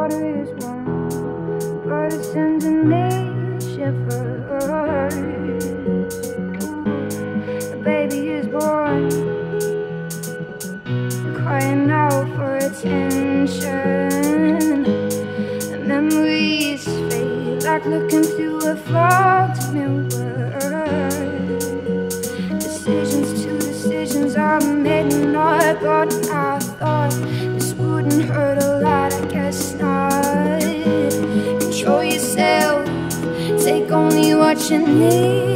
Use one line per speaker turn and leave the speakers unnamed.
water is warm, but it's sending me shivers. A baby is born, crying out for attention. The memories fade like looking through a fogged mirror. Decisions are made and not bought. And I thought this wouldn't hurt a lot, I guess not. Control yourself, take only what you need.